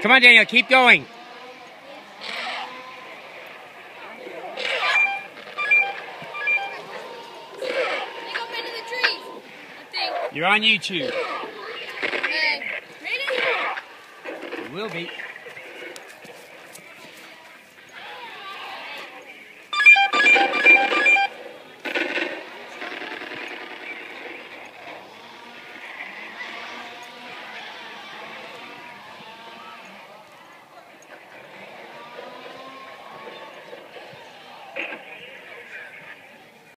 Come on, Daniel, keep going. You're on YouTube. Ready? You will be.